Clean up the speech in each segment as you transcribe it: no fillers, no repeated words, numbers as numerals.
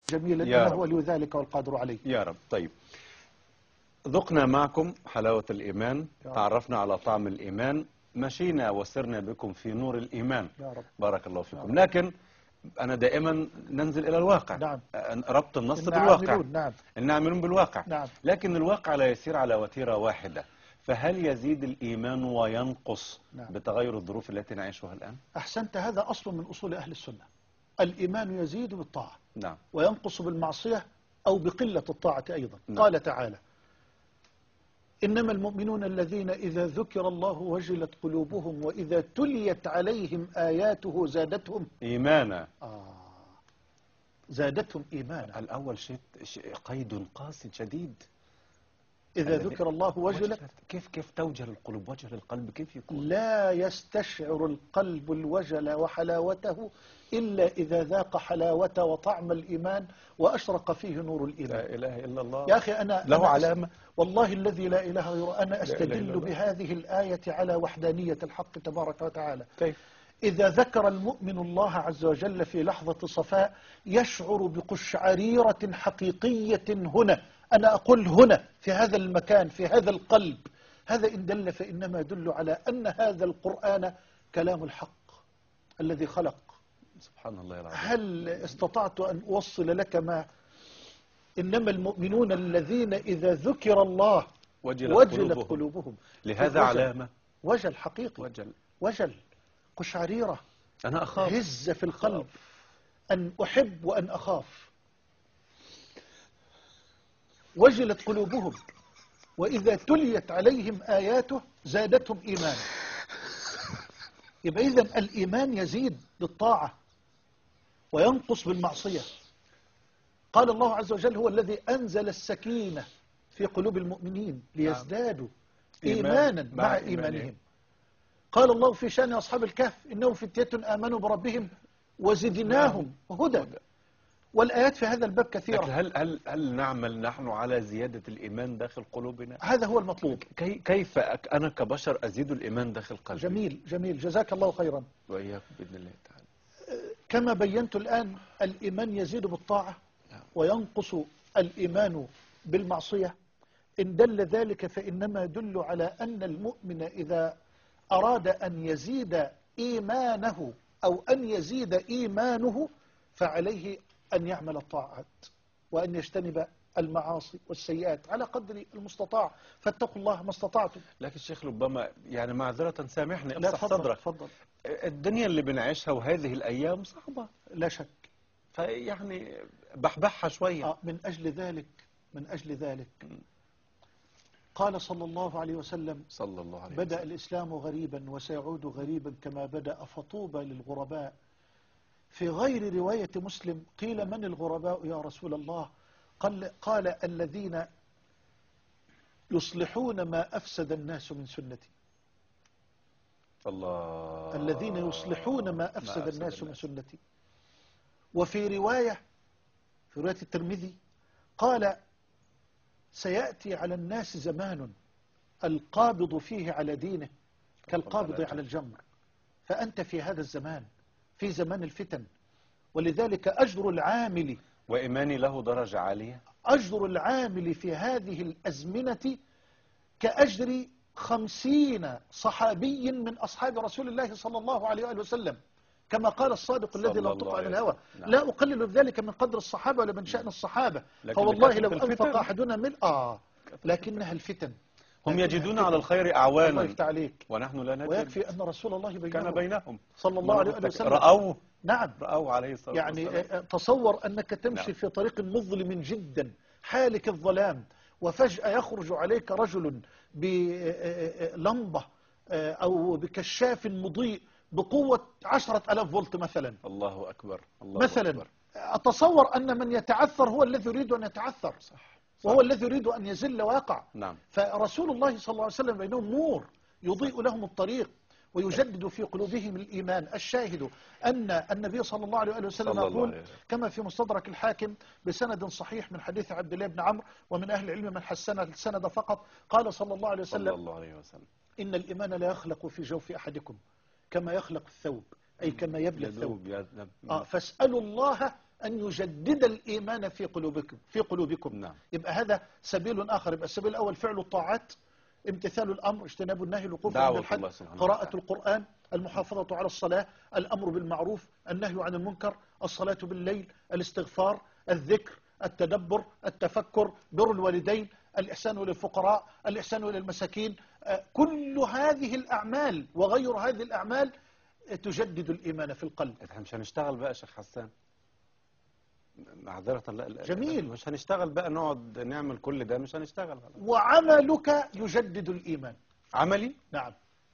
جميلا يا إنه رب. ولي ذلك والقادر عليه. يا رب. طيب، ذقنا معكم حلاوة الإيمان، يا رب. تعرفنا على طعم الإيمان، مشينا وسرنا بكم في نور الإيمان. يا رب. بارك الله يا فيكم. رب. لكن أنا دائما ننزل إلى الواقع. نعم. ربط النص إن بالواقع. عاملون. نعم. إن عاملون بالواقع. نعم. لكن الواقع لا يسير على وتيرة واحدة، فهل يزيد الإيمان وينقص نعم. بتغير الظروف التي نعيشها الآن؟ أحسنت، هذا أصل من أصول أهل السنة. الإيمان يزيد بالطاعة نعم. وينقص بالمعصية أو بقلة الطاعة أيضا. نعم. قال تعالى: إنما المؤمنون الذين إذا ذكر الله وجلت قلوبهم وإذا تليت عليهم آياته زادتهم إيمانا. زادتهم إيمانا. الأول شيء قيد قاس شديد. إذا ذكر الله وجلت. كيف توجل القلوب؟ وجل القلب كيف يكون؟ لا يستشعر القلب الوجل وحلاوته إلا إذا ذاق حلاوة وطعم الإيمان وأشرق فيه نور الإيمان. لا إله إلا الله. يا أخي أنا له علامة. والله الذي لا إله غيره، أنا إلا أستدل الله. بهذه الآية على وحدانية الحق تبارك وتعالى. كيف؟ إذا ذكر المؤمن الله عز وجل في لحظة صفاء يشعر بقشعريرة حقيقية هنا، أنا أقول هنا في هذا المكان في هذا القلب. هذا إن دل فإنما يدل على أن هذا القرآن كلام الحق الذي خلق. سبحان الله العظيم. هل استطعت أن أوصل لك ما إنما المؤمنون الذين إذا ذكر الله وجلت قلوبهم. لهذا علامة. وجل حقيقي. وجل قشعريرة. أنا أخاف. هز في القلب أن أحب وأن أخاف. وجلت قلوبهم وإذا تليت عليهم آياته زادتهم إيمانا. يبقى إذن الإيمان يزيد بالطاعة وينقص بالمعصية. قال الله عز وجل: هو الذي أنزل السكينة في قلوب المؤمنين ليزدادوا إيمانا مع إيمانهم. قال الله في شأن أصحاب الكهف: إنهم فتية آمنوا بربهم وزدناهم هدى. والآيات في هذا الباب كثيرة. لكن هل نعمل نحن على زيادة الإيمان داخل قلوبنا؟ هذا هو المطلوب. كيف أنا كبشر أزيد الإيمان داخل قلبي؟ جميل جميل، جزاك الله خيرا. وإياكم بإذن الله تعالى. كما بينت الآن، الإيمان يزيد بالطاعة وينقص الإيمان بالمعصية. إن دل ذلك فإنما يدل على أن المؤمن إذا أراد أن يزيد إيمانه أو أن يزيد إيمانه فعليه أن يعمل الطاعات وأن يجتنب المعاصي والسيئات على قدر المستطاع. فاتقوا الله ما استطعتم. لكن شيخ ربما يعني معذرة سامحني لا، أمسح صدرك. تفضل. الدنيا اللي بنعيشها وهذه الأيام صعبة لا شك. فيعني بحبحها شوية. من أجل ذلك قال صلى الله عليه وسلم: بدأ الإسلام غريبا وسيعود غريبا كما بدأ فطوبى للغرباء. في غير رواية مسلم قيل: من الغرباء يا رسول الله؟ قال: الذين يصلحون ما أفسد الناس من سنتي. الله. الذين يصلحون ما أفسد الناس من سنتي. وفي رواية الترمذي قال: سيأتي على الناس زمان القابض فيه على دينه كالقابض على الجمر. فأنت في هذا الزمان، في زمان الفتن. ولذلك أجر العامل، وإيماني له درجة عالية، أجر العامل في هذه الأزمنة كأجر 50 صحابي من أصحاب رسول الله صلى الله عليه وآله وسلم، كما قال الصادق الذي لا ينطق عن الهوى. لا أقلل بذلك من قدر الصحابة ولا من شأن الصحابة، فوالله لو أنفق أحدنا ملء لكنها الفتن. هم يجدون على الخير أعوانا. الله يفتح عليك. ونحن لا نجد. ويكفي أن رسول الله كان بينهم صلى الله عليه وسلم رأوه. نعم، رأوه عليه الصلاة والسلام. يعني تصور أنك تمشي في طريق مظلم جدا حالك الظلام، وفجأة يخرج عليك رجل بلمبة أو بكشاف مضيء بقوة 10,000 فولت مثلا. الله أكبر. الله مثلا أكبر. أتصور أن من يتعثر هو الذي يريد أن يتعثر. صح. وهو الذي يريد أن يزل واقع. نعم. فرسول الله صلى الله عليه وسلم بينهم نور يضيء لهم الطريق ويجدد في قلوبهم الإيمان. الشاهد أن النبي صلى الله عليه وسلم يقول كما في مستدرك الحاكم بسند صحيح من حديث عبد الله بن عمرو، ومن أهل العلم من حسن السند فقط، قال صلى الله عليه وسلم: إن الإيمان لا يخلق في جوف أحدكم كما يخلق الثوب، أي كما يبلى الثوب. فاسألوا الله أن يجدد الإيمان في قلوبكم. نعم. يبقى هذا سبيل آخر. يبقى السبيل الأول فعل الطاعات، امتثال الأمر، اجتناب النهي، الوقوف عند دعوة الحد، الله سبحانه قراءة وتعالى. القرآن، المحافظة على الصلاة، الأمر بالمعروف، النهي عن المنكر، الصلاة بالليل، الاستغفار، الذكر، التدبر، التفكر، بر الوالدين، الإحسان للفقراء، الإحسان إلى المساكين. كل هذه الأعمال وغير هذه الأعمال تجدد الإيمان في القلب. احنا مش هنشتغل بقى يا شيخ حسان، معذرة، لا جميل. مش هنشتغل بقى نقعد نعمل كل ده، مش هنشتغل. وعملك يجدد الإيمان. عملي؟ نعم.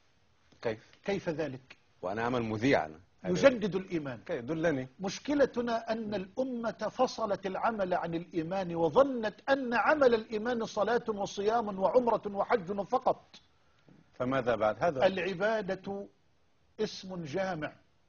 كيف ذلك؟ وأنا أعمل مذيع أنا يجدد الإيمان. دلني. مشكلتنا أن الأمة فصلت العمل عن الإيمان، وظنت أن عمل الإيمان صلاة وصيام وعمرة وحج فقط. فماذا بعد هذا؟ العبادة اسم جامع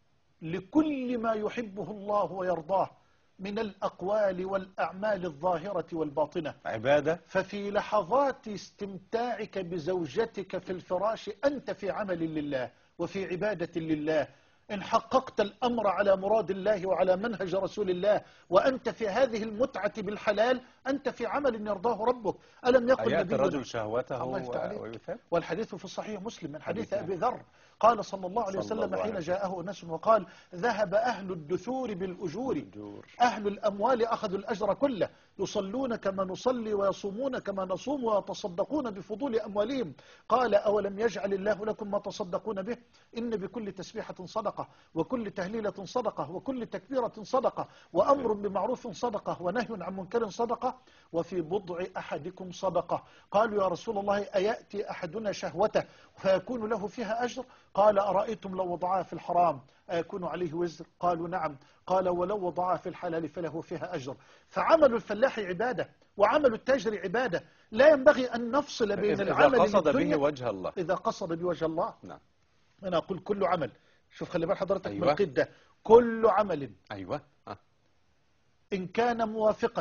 لكل ما يحبه الله ويرضاه من الأقوال والأعمال الظاهرة والباطنة. عبادة. ففي لحظات استمتاعك بزوجتك في الفراش أنت في عمل لله وفي عبادة لله. إن حققت الأمر على مراد الله وعلى منهج رسول الله وأنت في هذه المتعة بالحلال أنت في عمل يرضاه ربك. ألم يقل يأتي نبينا الرجل شهوته ويثاب؟ والحديث في الصحيح مسلم من حديث حديث أبي ذر قال صلى الله عليه صلى وسلم الله حين عليه جاءه أناس وقال ذهب أهل الدثور بالأجور، أهل الأموال أخذوا الأجر كله، يصلون كما نصلي ويصومون كما نصوم ويتصدقون بفضول أموالهم. قال أولم يجعل الله لكم ما تصدقون به؟ إن بكل تسبيحة صدقة، وكل تهليلة صدقة، وكل تكبيرة صدقة، وأمر بمعروف صدقة، ونهي عن منكر صدقة، وفي بضع أحدكم صدقة. قالوا يا رسول الله أيأتي أحدنا شهوته فيكون له فيها أجر؟ قال أرأيتم لو وضعها في الحرام أيكون عليه وزر؟ قالوا نعم. قال ولو وضعها في الحلال فله فيها أجر. فعمل الفلاح عبادة وعمل التاجر عبادة. لا ينبغي أن نفصل بين العمل إذا قصد للدنيا به وجه الله. إذا قصد بوجه الله. نعم. أنا أقول كل عمل، شوف خلي بال حضرتك أيوة. من القيد ده، كل عمل أيوة. إن كان موافقا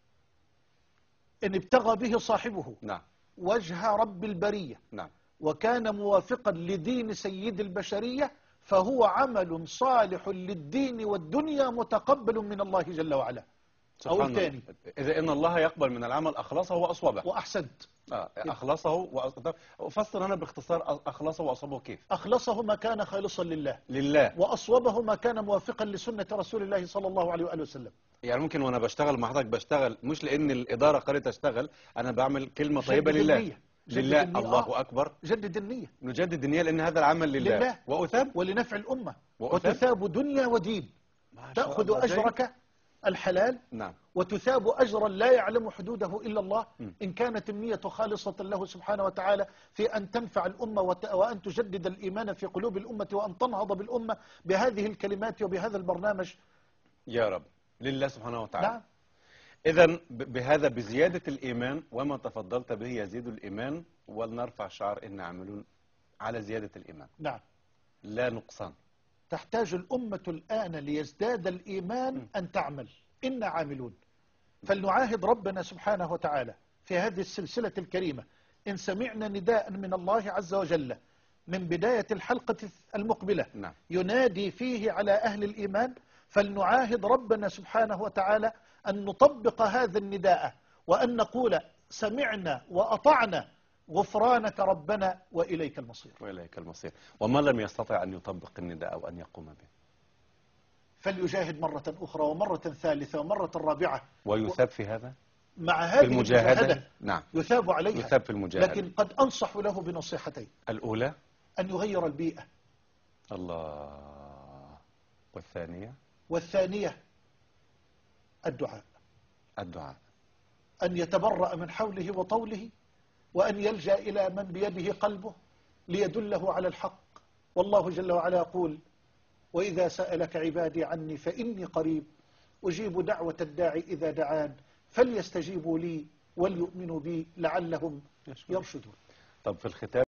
إن ابتغى به صاحبه نعم. وجه رب البرية، نعم. وكان موافقا لدين سيد البشرية فهو عمل صالح للدين والدنيا متقبل من الله جل وعلا. أو تاني، إذا إن الله يقبل من العمل أخلصه وأصوبه. وأحسنت. أخلصه أفسر أنا باختصار أخلصه وأصوبه كيف؟ أخلصه ما كان خالصا لله، وأصوبه ما كان موافقا لسنة رسول الله صلى الله عليه وآله وسلم. يعني ممكن وأنا بشتغل مع حضرتك بشتغل مش لأن الإدارة قالت أشتغل، أنا بعمل كلمة طيبة لله. لله. الله أكبر. جدد النية. نجدد النية لأن هذا العمل لله. وأثاب ولنفع الأمة. وتثاب دنيا ودين. تأخذ أجرك الحلال. نعم. وتثاب أجرا لا يعلم حدوده إلا الله إن كانت النية خالصة له سبحانه وتعالى في أن تنفع الأمة وأن تجدد الإيمان في قلوب الأمة وأن تنهض بالأمة بهذه الكلمات وبهذا البرنامج. يا رب لله سبحانه وتعالى. نعم. إذن بهذا بزيادة الإيمان وما تفضلت به يزيد الإيمان، ولنرفع شعار إن عاملون على زيادة الإيمان. نعم. لا نقصان. تحتاج الأمة الآن ليزداد الإيمان أن تعمل. إن عاملون. فلنعاهد ربنا سبحانه وتعالى في هذه السلسلة الكريمة إن سمعنا نداء من الله عز وجل من بداية الحلقة المقبلة نعم. ينادي فيه على أهل الإيمان، فلنعاهد ربنا سبحانه وتعالى أن نطبق هذا النداء وأن نقول سمعنا وأطعنا غفرانك ربنا وإليك المصير. وإليك المصير. ومن لم يستطع أن يطبق النداء أو أن يقوم به فليجاهد مرة أخرى ومرة ثالثة ومرة رابعة. ويثاب في هذا مع هذه المجاهدة. نعم. يثاب عليها. يثاب في المجاهدة. لكن قد أنصح له بنصيحتين. الأولى أن يغير البيئة. الله. والثانية الدعاء. أن يتبرأ من حوله وطوله وأن يلجأ إلى من بيده قلبه ليدله على الحق. والله جل وعلا يقول وإذا سألك عبادي عني فإني قريب أجيب دعوة الداعي إذا دعان فليستجيبوا لي وليؤمنوا بي لعلهم يرشدون. طب في الختام